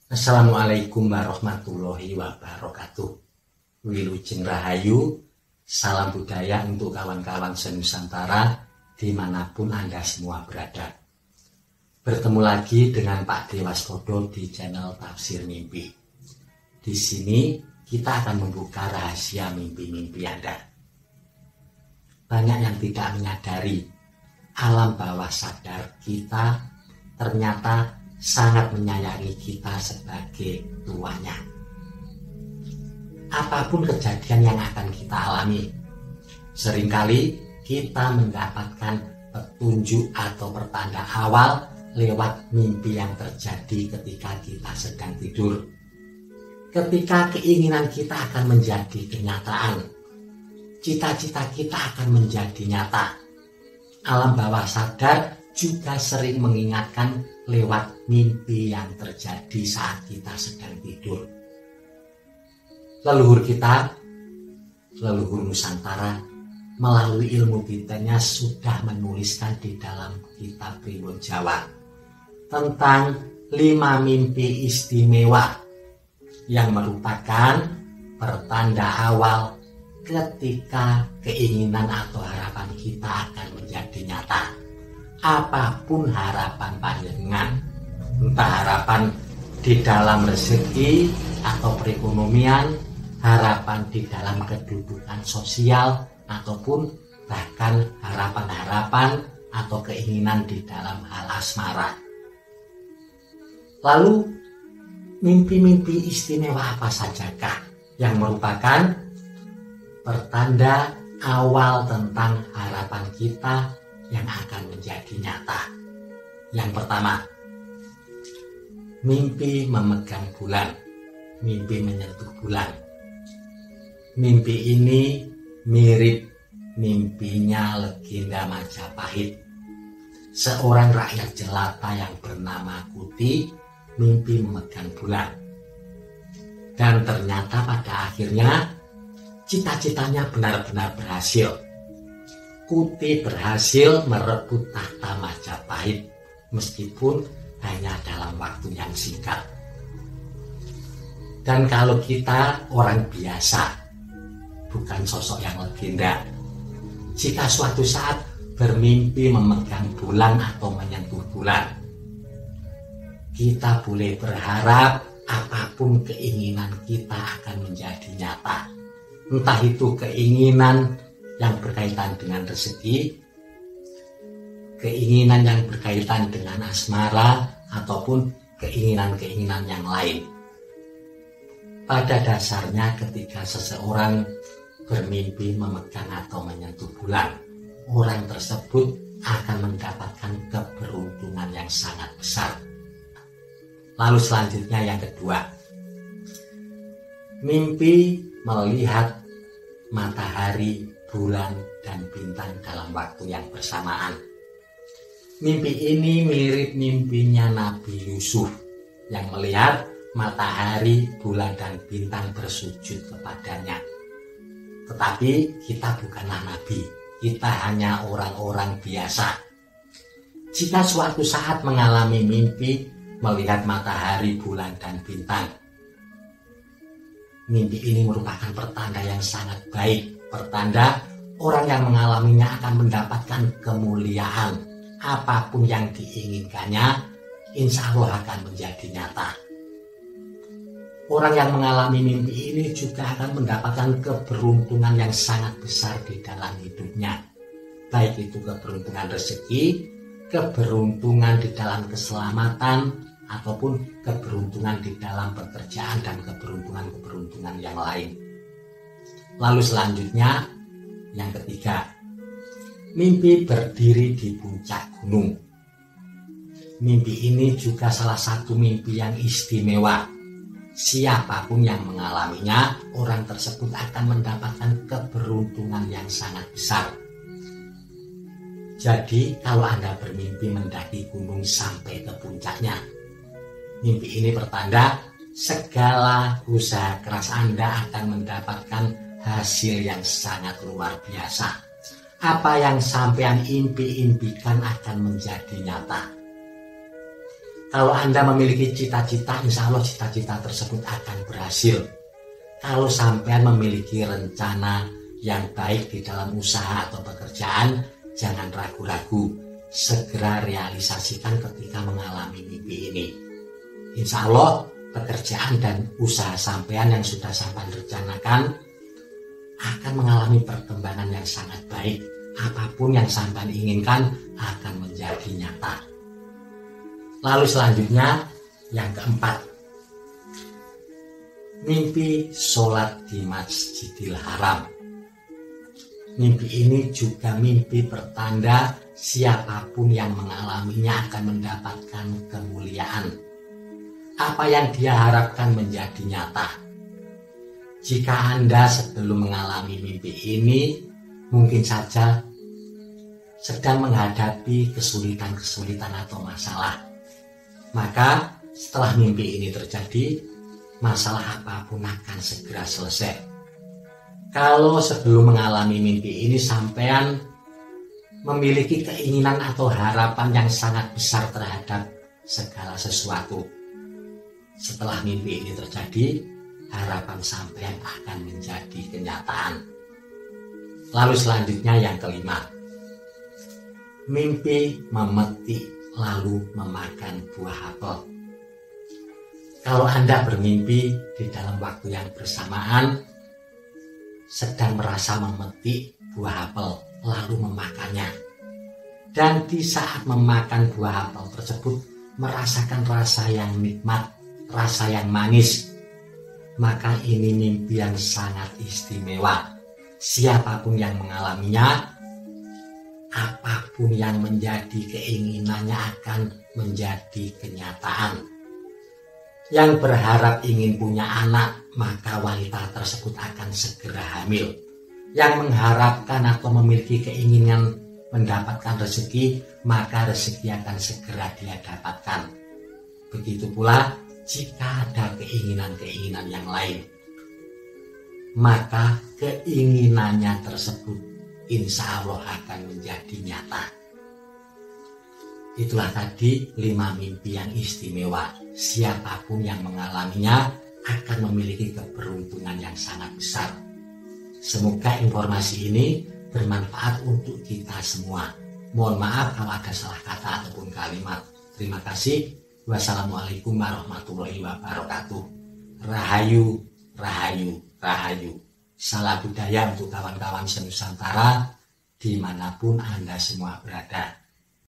Assalamualaikum warahmatullahi wabarakatuh. Wilujeng Rahayu, salam budaya untuk kawan-kawan senusantara dimanapun Anda semua berada. Bertemu lagi dengan Pak Dewaskodo di channel Tafsir Mimpi. Di sini kita akan membuka rahasia mimpi-mimpi Anda. Banyak yang tidak menyadari alam bawah sadar kita ternyata sangat menyayangi kita sebagai tuannya. Apapun kejadian yang akan kita alami, seringkali kita mendapatkan petunjuk atau pertanda awal lewat mimpi yang terjadi ketika kita sedang tidur. Ketika keinginan kita akan menjadi kenyataan, cita-cita kita akan menjadi nyata. Alam bawah sadar juga sering mengingatkan lewat mimpi yang terjadi saat kita sedang tidur. Leluhur kita, leluhur Nusantara, melalui ilmu detailnya sudah menuliskan di dalam kitab Priwon Jawa tentang 5 mimpi istimewa yang merupakan pertanda awal ketika keinginan atau harapan kita akan menjadi nyata. Apapun harapan panjenengan, entah harapan di dalam rezeki atau perekonomian, harapan di dalam kedudukan sosial, ataupun bahkan harapan-harapan atau keinginan di dalam hal asmara. Lalu, mimpi-mimpi istimewa apa sajakah yang merupakan pertanda awal tentang harapan kita yang akan menjadi nyata? Yang pertama, mimpi memegang bulan, mimpi menyentuh bulan. Mimpi ini mirip mimpinya legenda Majapahit. Seorang rakyat jelata yang bernama Kuti mimpi memegang bulan. Dan ternyata pada akhirnya cita-citanya benar-benar berhasil. Kuti berhasil merebut tahta Majapahit meskipun hanya dalam waktu yang singkat. Dan kalau kita orang biasa, bukan sosok yang legenda, jika suatu saat bermimpi memegang bulan atau menyentuh bulan, kita boleh berharap apapun keinginan kita akan menjadi nyata. Entah itu keinginan yang berkaitan dengan rezeki, keinginan yang berkaitan dengan asmara, ataupun keinginan-keinginan yang lain. Pada dasarnya ketika seseorang bermimpi memegang atau menyentuh bulan, orang tersebut akan mendapatkan keberuntungan yang sangat besar. Lalu selanjutnya yang kedua, mimpi melihat matahari, bulan, dan bintang dalam waktu yang bersamaan. Mimpi ini mirip mimpinya Nabi Yusuf yang melihat matahari, bulan, dan bintang bersujud kepadanya. Tetapi kita bukanlah nabi, kita hanya orang-orang biasa. Jika suatu saat mengalami mimpi melihat matahari, bulan, dan bintang, mimpi ini merupakan pertanda yang sangat baik. Pertanda orang yang mengalaminya akan mendapatkan kemuliaan. Apapun yang diinginkannya, insya Allah akan menjadi nyata. Orang yang mengalami mimpi ini juga akan mendapatkan keberuntungan yang sangat besar di dalam hidupnya. Baik itu keberuntungan rezeki, keberuntungan di dalam keselamatan, ataupun keberuntungan di dalam pekerjaan dan keberuntungan-keberuntungan yang lain. Lalu selanjutnya, yang ketiga, mimpi berdiri di puncak gunung. Mimpi ini juga salah satu mimpi yang istimewa. Siapapun yang mengalaminya, orang tersebut akan mendapatkan keberuntungan yang sangat besar. Jadi, kalau Anda bermimpi mendaki gunung sampai ke puncaknya, mimpi ini pertanda segala usaha keras Anda akan mendapatkan hasil yang sangat luar biasa. Apa yang sampean impi-impikan akan menjadi nyata. Kalau Anda memiliki cita-cita, insya Allah cita-cita tersebut akan berhasil. Kalau sampean memiliki rencana yang baik di dalam usaha atau pekerjaan, jangan ragu-ragu, segera realisasikan ketika mengalami mimpi ini. Insya Allah pekerjaan dan usaha sampean yang sudah sampean rencanakan akan mengalami perkembangan yang sangat baik. Apapun yang sampean inginkan akan menjadi nyata. Lalu selanjutnya yang keempat, mimpi sholat di Masjidil Haram. Mimpi ini juga mimpi pertanda siapapun yang mengalaminya akan mendapatkan kemuliaan. Apa yang dia harapkan menjadi nyata. Jika Anda sebelum mengalami mimpi ini mungkin saja sedang menghadapi kesulitan-kesulitan atau masalah, maka setelah mimpi ini terjadi, masalah apapun akan segera selesai. Kalau sebelum mengalami mimpi ini sampean memiliki keinginan atau harapan yang sangat besar terhadap segala sesuatu, setelah mimpi ini terjadi, harapan sampean akan menjadi kenyataan. Lalu selanjutnya yang kelima, mimpi memetik lalu memakan buah apel. Kalau Anda bermimpi di dalam waktu yang bersamaan sedang merasa memetik buah apel lalu memakannya, dan di saat memakan buah apel tersebut merasakan rasa yang nikmat, rasa yang manis, maka ini mimpi yang sangat istimewa. Siapapun yang mengalaminya, apapun yang menjadi keinginannya akan menjadi kenyataan. Yang berharap ingin punya anak, maka wanita tersebut akan segera hamil. Yang mengharapkan atau memiliki keinginan mendapatkan rezeki, maka rezeki akan segera dia dapatkan. Begitu pula jika ada keinginan-keinginan yang lain, maka keinginannya tersebut insya Allah akan menjadi nyata. Itulah tadi 5 mimpi yang istimewa. Siapapun yang mengalaminya akan memiliki keberuntungan yang sangat besar. Semoga informasi ini bermanfaat untuk kita semua. Mohon maaf kalau ada salah kata ataupun kalimat. Terima kasih. Wassalamualaikum warahmatullahi wabarakatuh. Rahayu, rahayu, rahayu. Salam budaya untuk kawan-kawan senusantara dimanapun Anda semua berada.